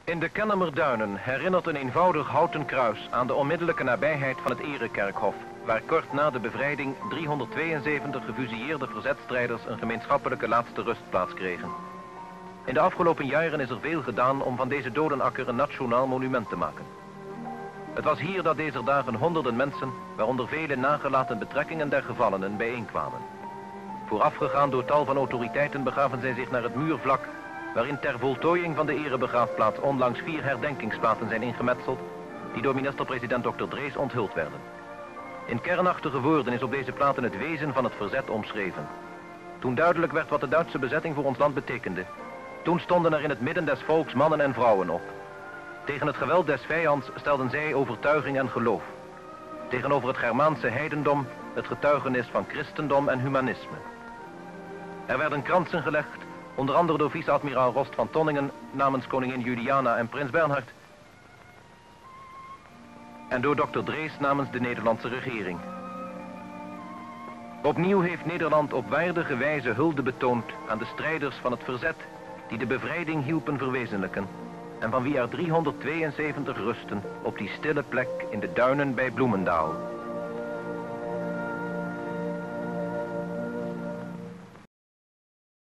In de Kennemerduinen herinnert een eenvoudig houten kruis aan de onmiddellijke nabijheid van het Erekerkhof, waar kort na de bevrijding 372 gefusilleerde verzetstrijders een gemeenschappelijke laatste rustplaats kregen. In de afgelopen jaren is er veel gedaan om van deze dodenakker een nationaal monument te maken. Het was hier dat deze dagen honderden mensen, waaronder vele nagelaten betrekkingen der gevallenen, bijeenkwamen. Voorafgegaan door tal van autoriteiten begaven zij zich naar het muurvlak, waarin ter voltooiing van de erebegraafplaats onlangs 4 herdenkingsplaten zijn ingemetseld, die door minister-president Dr. Drees onthuld werden. In kernachtige woorden is op deze platen het wezen van het verzet omschreven. Toen duidelijk werd wat de Duitse bezetting voor ons land betekende, toen stonden er in het midden des volks mannen en vrouwen op. Tegen het geweld des vijands stelden zij overtuiging en geloof. Tegenover het Germaanse heidendom het getuigenis van christendom en humanisme. Er werden kransen gelegd, onder andere door vice-admiraal Rost van Tonningen namens koningin Juliana en prins Bernhard, en door Dr. Drees namens de Nederlandse regering. Opnieuw heeft Nederland op waardige wijze hulde betoond aan de strijders van het verzet die de bevrijding hielpen verwezenlijken en van wie er 372 rusten op die stille plek in de duinen bij Bloemendaal.